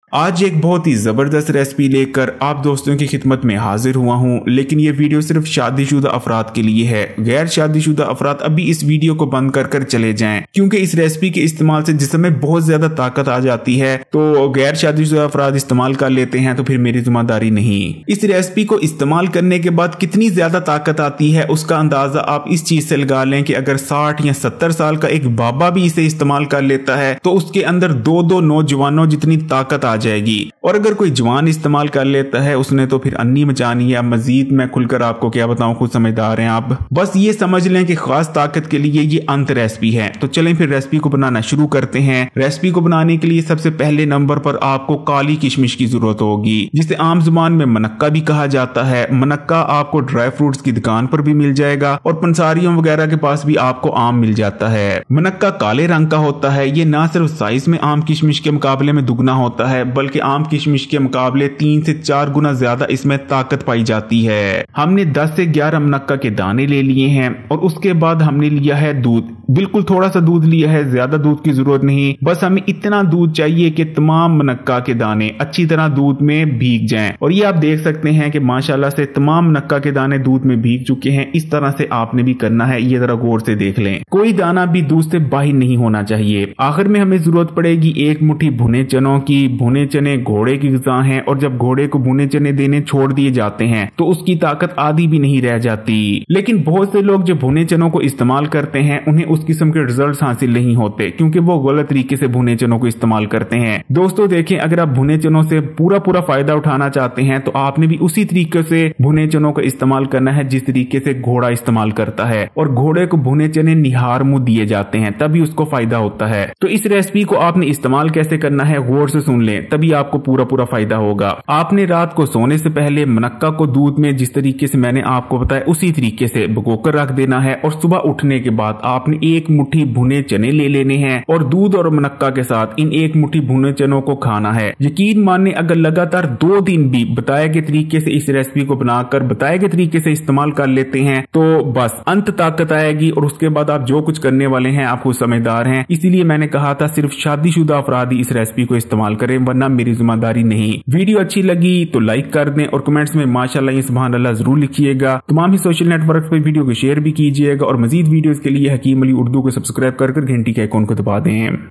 आज एक बहुत ही जबरदस्त रेसिपी लेकर आप दोस्तों की खिदमत में हाजिर हुआ हूं, लेकिन ये वीडियो सिर्फ शादीशुदा अफराद के लिए है। गैर शादीशुदा अफराद अभी इस वीडियो को बंद कर चले जाएं, क्योंकि इस रेसिपी के इस्तेमाल से जिस्म में बहुत ज्यादा ताकत आ जाती है। तो गैर शादीशुदा अफराद इस्तेमाल कर लेते हैं तो फिर मेरी जिम्मेदारी नहीं। इस रेसिपी को इस्तेमाल करने के बाद कितनी ज्यादा ताकत आती है उसका अंदाजा आप इस चीज से लगा लें कि अगर 60 या 70 साल का एक बाबा भी इसे इस्तेमाल कर लेता है तो उसके अंदर दो नौजवानों जितनी ताकत आ जाएगी। और अगर कोई जवान इस्तेमाल कर लेता है उसने तो फिर अन्नी मचानी है। मजीद मैं खुलकर आपको क्या बताऊं, खुद समझदार हैं आप। बस ये समझ लें कि खास ताकत के लिए ये अंत रेसिपी है। तो चलें फिर रेसिपी को बनाना शुरू करते हैं। रेसिपी को बनाने के लिए सबसे पहले नंबर पर आपको काली किशमिश की जरूरत होगी, जिसे आम जुबान में मनक्का भी कहा जाता है। मनक्का आपको ड्राई फ्रूट्स की दुकान पर भी मिल जाएगा और पंसारियों वगैरह के पास भी आपको आम मिल जाता है। मनक्का काले रंग का होता है। ये ना सिर्फ साइज में आम किशमिश के मुकाबले में दुगना होता है, बल्कि आम किशमिश के मुकाबले 3 से 4 गुना ज्यादा इसमें ताकत पाई जाती है। हमने 10 से 11 मनक्का के दाने ले लिए हैं और उसके बाद हमने लिया है दूध। बिल्कुल थोड़ा सा दूध लिया है, ज्यादा दूध की जरूरत नहीं। बस हमें इतना दूध चाहिए कि तमाम मनक्का के दाने अच्छी तरह दूध में भीग जाएं। और ये आप देख सकते हैं कि माशाल्लाह से तमाम मनक्का के दाने दूध में भीग चुके हैं। इस तरह से आपने भी करना है, ये जरा गौर से देख लें। कोई दाना भी दूध से बाहर नहीं होना चाहिए। आखिर में हमें जरूरत पड़ेगी 1 मुट्ठी भुने चनों की। भुने चने घोड़े की ग़िज़ा हैं और जब घोड़े को भुने चने देने छोड़ दिए जाते हैं तो उसकी ताकत आधी भी नहीं रह जाती। लेकिन बहुत से लोग जो भुने चनों को इस्तेमाल करते हैं उन्हें उस किस्म के रिजल्ट्स हासिल नहीं होते, क्योंकि वो गलत तरीके से भुने चनों को इस्तेमाल करते हैं। दोस्तों देखें, अगर आप भुने चनों से पूरा फायदा उठाना चाहते हैं तो आपने भी उसी तरीके से भुने चनों का इस्तेमाल करना है जिस तरीके से घोड़ा इस्तेमाल करता है। और घोड़े को भुने चने निहार मुंह दिए जाते हैं, तभी उसको फायदा होता है। तो इस रेसिपी को आपने इस्तेमाल कैसे करना है गौर से सुन लें, तभी आपको पूरा फायदा होगा। आपने रात को सोने से पहले मनक्का को दूध में जिस तरीके से मैंने आपको बताया उसी तरीके से भिगोकर रख देना है और सुबह उठने के बाद आपने 1 मुट्ठी भुने चने ले लेने हैं और दूध और मनक्का के साथ इन 1 मुट्ठी भुने चनों को खाना है। यकीन माने अगर लगातार 2 दिन भी बताए गए तरीके से इस रेसिपी को बनाकर बताए गए तरीके से इस्तेमाल कर लेते हैं तो बस अंत ताकत आएगी और उसके बाद आप जो कुछ करने वाले हैं आप खुद समझदार हैं। इसीलिए मैंने कहा था सिर्फ शादीशुदा अफराद ही इस रेसिपी को इस्तेमाल करें, वरना मेरी जिम्मेदारी नहीं। वीडियो अच्छी लगी तो लाइक कर दें और कमेंट्स में माशाल्लाह या सुभान अल्लाह जरूर लिखिएगा। तमाम ही सोशल नेटवर्क पर वीडियो को शेयर भी कीजिएगा और मजीद वीडियोस के लिए हकीम अली उर्दू को सब्सक्राइब कर घंटी के आइकॉन को दबा दें।